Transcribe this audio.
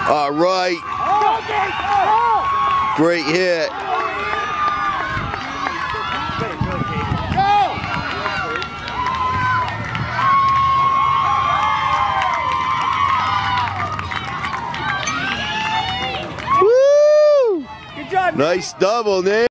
All right. Great hit. Woo! Good job. Nice double, Nate.